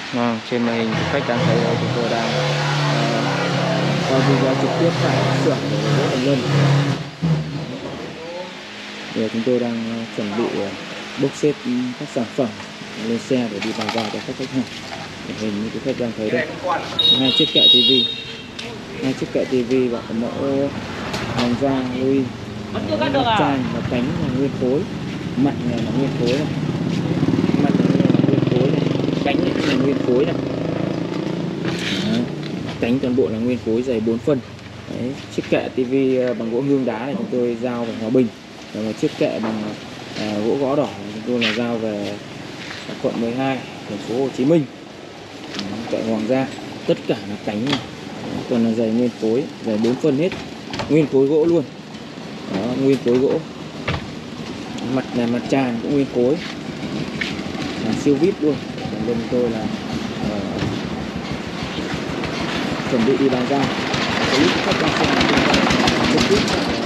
Trên màn hình khách đang thấy là chúng tôi đang quay video trực tiếp tại xưởng của gỗ Thành Luân. Giờ chúng tôi đang chuẩn bị bốc xếp các sản phẩm lên xe để đi bàn giao cho các khách hàng. Hình như quý khách đang thấy đây, hai chiếc kệ tivi và mẫu hàng da Louis, chai và cánh là nguyên khối, mặt này là nguyên khối này, mặt này là nguyên khối này, cánh này là nguyên khối này. Đấy. Cánh toàn bộ là nguyên khối dày 4 phân. Đấy. Chiếc kệ tivi bằng gỗ hương đá này chúng tôi giao về Hòa Bình, và chiếc kệ bằng gỗ gõ đỏ chúng tôi là giao về quận 12 thành phố Hồ Chí Minh. Kệ Hoàng gia, tất cả là cánh này, toàn là dày nguyên khối, dày 4 phân hết, nguyên khối gỗ luôn. Đó, nguyên khối gỗ. Mặt này mặt tràn cũng nguyên khối, là siêu vip luôn. Còn bên tôi là chuẩn bị đi bàn giao. Clip khách đang xem trực tiếp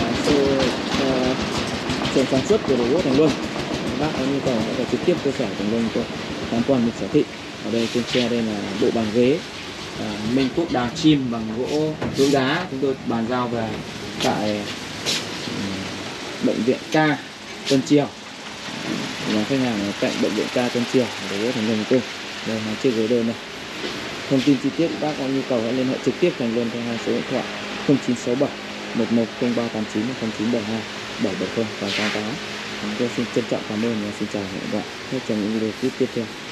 trường sản xuất của đồ gỗ Thành Luân. Bác có nhu cầu có thể trực tiếp cơ sở Thành Luân tôi tham quan một sở thị. Ở đây trên xe đây là bộ bàn ghế Minh Quốc đào chim bằng gỗ hương đá, chúng tôi bàn giao về tại bệnh viện K Tân Triều. Nhà khách hàng ở cạnh bệnh viện K Tân Triều đồ gỗ Thành Luân tôi. Đây là chiếc ghế đơn này. Thông tin chi tiết bác có nhu cầu hãy liên hệ trực tiếp Thành Luân theo hai số điện thoại 0967 110389 và 0972 770 888. Chúng tôi xin trân trọng cảm ơn và xin chào và hẹn gặp lại trong những video clip tiếp theo.